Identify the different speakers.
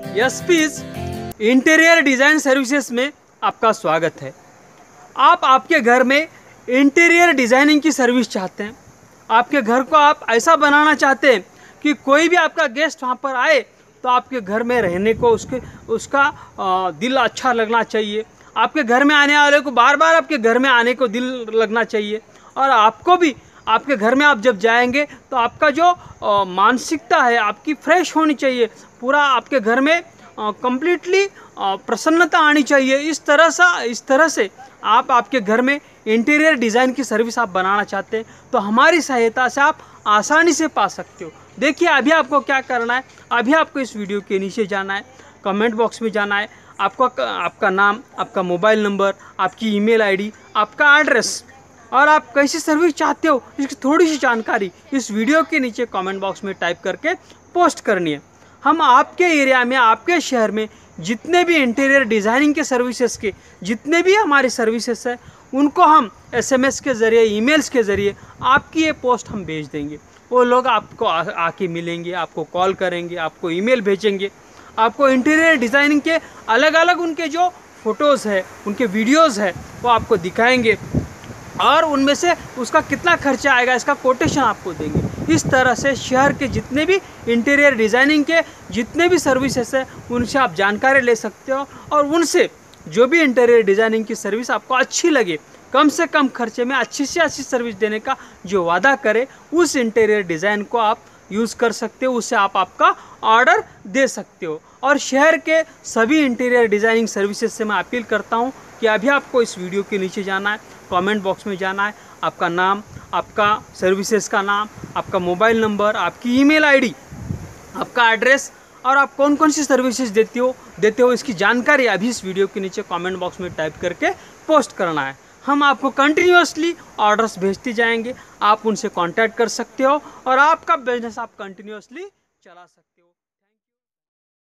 Speaker 1: यशपीज interior design services में आपका स्वागत है। आप आपके घर में इंटीरियर डिज़ाइनिंग की सर्विस चाहते हैं। आपके घर को आप ऐसा बनाना चाहते हैं कि कोई भी आपका गेस्ट वहाँ पर आए तो आपके घर में रहने को उसका दिल अच्छा लगना चाहिए। आपके घर में आने वाले को बार बार आपके घर में आने को दिल लगना चाहिए। और आपको भी आपके घर में आप जब जाएंगे तो आपका जो मानसिकता है आपकी फ्रेश होनी चाहिए। पूरा आपके घर में कंप्लीटली प्रसन्नता आनी चाहिए। इस तरह से आप आपके घर में इंटीरियर डिज़ाइन की सर्विस आप बनाना चाहते हैं तो हमारी सहायता से आप आसानी से पा सकते हो। देखिए अभी आपको क्या करना है। अभी आपको इस वीडियो के नीचे जाना है, कमेंट बॉक्स में जाना है। आपका नाम, आपका मोबाइल नंबर, आपकी ईमेल आईडी, आपका एड्रेस और आप कैसी सर्विस चाहते हो इसकी थोड़ी सी जानकारी इस वीडियो के नीचे कमेंट बॉक्स में टाइप करके पोस्ट करनी है। हम आपके एरिया में, आपके शहर में जितने भी इंटीरियर डिज़ाइनिंग के सर्विसेज के जितने भी हमारी सर्विसेज है उनको हम SMS के ज़रिए, ईमेल्स के ज़रिए आपकी ये पोस्ट हम भेज देंगे। वो लोग आपको आके मिलेंगे, आपको कॉल करेंगे, आपको ईमेल भेजेंगे। आपको इंटीरियर डिज़ाइनिंग के अलग अलग उनके जो फ़ोटोज़ है, उनके वीडियोज़ है वो आपको दिखाएंगे और उनमें से उसका कितना खर्चा आएगा इसका कोटेशन आपको देंगे। इस तरह से शहर के जितने भी इंटीरियर डिज़ाइनिंग के जितने भी सर्विसेज है उनसे आप जानकारी ले सकते हो और उनसे जो भी इंटीरियर डिज़ाइनिंग की सर्विस आपको अच्छी लगे, कम से कम खर्चे में अच्छी से अच्छी सर्विस देने का जो वादा करे उस इंटीरियर डिज़ाइन को आप यूज़ कर सकते हो। उससे आप आपका ऑर्डर दे सकते हो। और शहर के सभी इंटीरियर डिज़ाइनिंग सर्विसेज से मैं अपील करता हूँ कि अभी आपको इस वीडियो के नीचे जाना है, कमेंट बॉक्स में जाना है, आपका नाम, आपका सर्विसेज का नाम, आपका मोबाइल नंबर, आपकी ईमेल आईडी, आपका एड्रेस और आप कौन कौन सी सर्विसेज देते हो इसकी जानकारी अभी इस वीडियो के नीचे कमेंट बॉक्स में टाइप करके पोस्ट करना है। हम आपको कंटिन्यूअसली ऑर्डर्स भेजते जाएंगे। आप उनसे कांटेक्ट कर सकते हो और आपका बिजनेस आप कंटिन्यूअसली चला सकते हो।